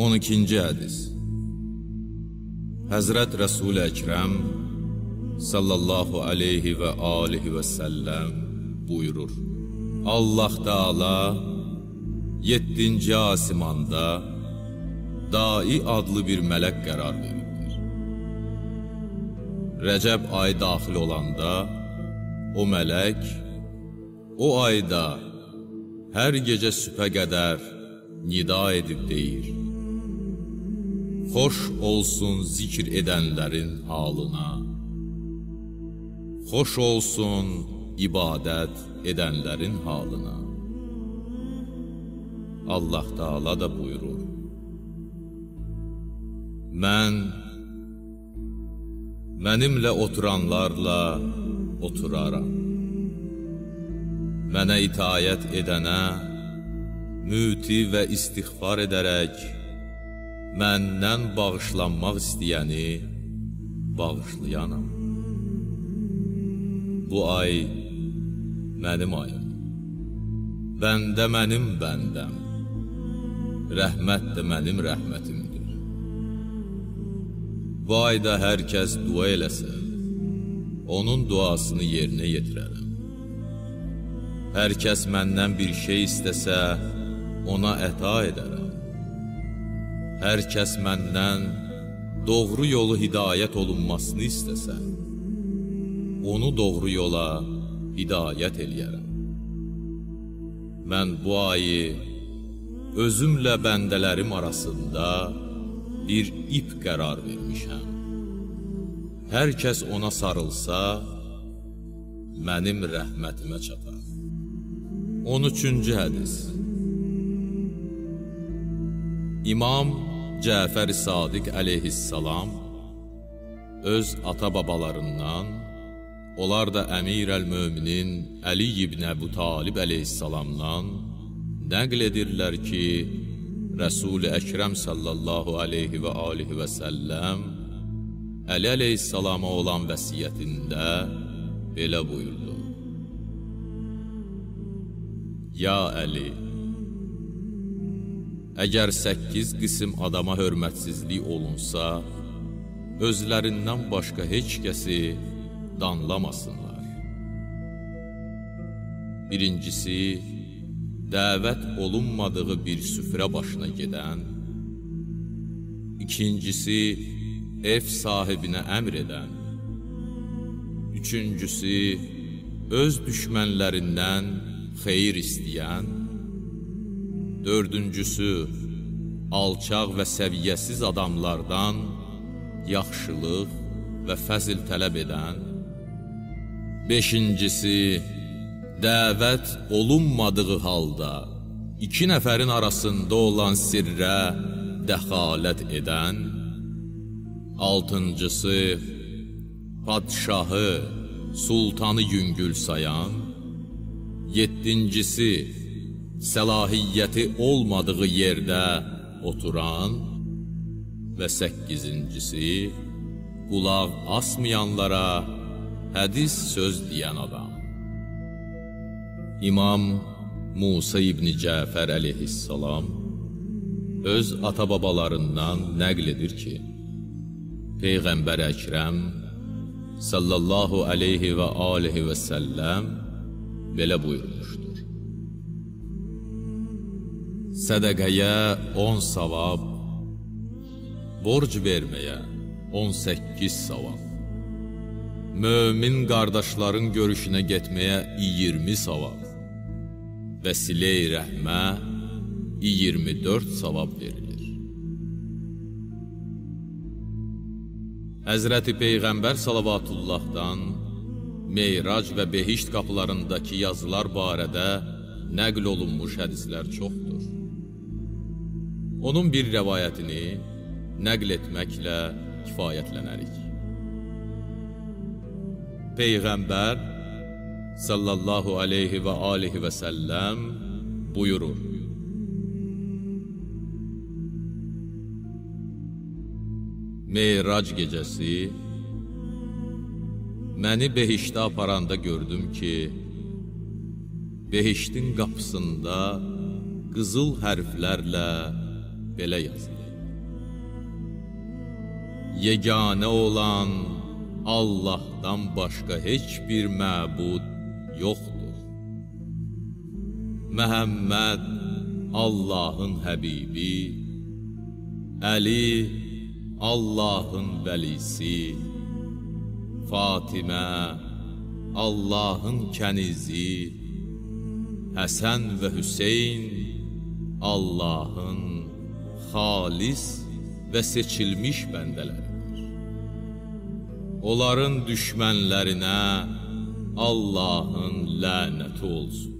12-ci hədis. Həzrət Rəsul-i Əkrəm sallallahu aleyhi və alihi və səlləm buyurur: Allah Teala 7-ci asimanda Dai adlı bir mələk qərar verirdir. Rəcəb ayı daxil olanda o mələk o ayda hər gecə sübhə qədər nida edib deyir: Xoş olsun zikr edənlərin halına, xoş olsun ibadət edənlərin halına. Allah Teala da buyurur: Mənimlə oturanlarla oturaram. Mənə itayət edənə, müti və istiğfar edərək, məndən bağışlanmaq istəyəni bağışlayanam. Bu ay mənim ayım, bəndə mənim bəndəm, rəhmət də mənim rəhmətimdir. Bu ayda hər kəs dua eləsə, onun duasını yerinə yetirərəm. Hər kəs məndən bir şey istəsə, ona əta edərəm. Hər kəs məndən doğru yolu hidayət olunmasını istəsə, onu doğru yola hidayət eləyərəm. Mən bu ayı özümlə bəndələrim arasında bir ip qərar vermişəm. Hər kəs ona sarılsa, mənim rəhmətimə çatar. 13-cü hədis. İmam Cəfər-i Sadiq əleyhissalam öz ata-babalarından, onlar da Əmir-əl-Möminin Əli ibn Əbu Talib əleyhissalamdan nəql edirlər ki, Rəsul-i Əkrəm sallallahu aleyhi və alihi və səlləm Əli əleyhissalama olan vəsiyyətində belə buyurdu: Ya Əli, əgər 8 qism adama hörmətsizlik olunsa, özlərindən başqa heç kəsi danlamasınlar. Birincisi, dəvət olunmadığı bir süfrə başına gedən. İkincisi, ev sahibinə əmr edən. Üçüncüsü, öz düşmənlərindən xeyir istəyən. Dördüncüsü, alçaq və səviyyəsiz adamlardan yaxşılıq və fəzil tələb edən. Beşincisi, dəvət olunmadığı halda 2 nəfərin arasında olan sirrə dəxalət edən. Altıncısı, padşahı, sultanı yüngül sayan. Yeddincisi, səlahiyyəti olmadığı yerdə oturan. Və 8-incisi, qulaq asmayanlara hədis söz deyən adam. İmam Musa ibn Cəfər əleyhissalam öz ata-babalarından nəql edir ki, Peyğəmbər Əkrəm sallallahu aleyhi və alihi və səlləm belə buyurmuşdur: Sədəqəyə 10 savab, borc verməyə 18 savab, mömin qardaşların görüşünə getməyə 20 savab və silə-i rəhmə 24 savab verilir. Həzrəti Peyğəmbər salavatullahdan Meyrac və Behişt qapılarındakı yazılar barədə nəql olunmuş hədislər çoxdur. Onun bir rəvayətini nəql etməklə kifayətlənərik. Peyğəmbər sallallahu aleyhi və alihi və səlləm buyurur: Meyrac gecəsi məni Behiştə aparanda gördüm ki, Behiştin qapısında qızıl hərflərlə belə yazılır: yeganə olan Allahdan başqa heç bir məbud yoxdur. Məhəmməd Allahın həbibi, Əli Allahın vəlisi, Fatimə Allahın kənizi, Həsən və Hüseyn Allahın xalis və seçilmiş bəndələridir. Onların düşmənlərinə Allahın lənəti olsun.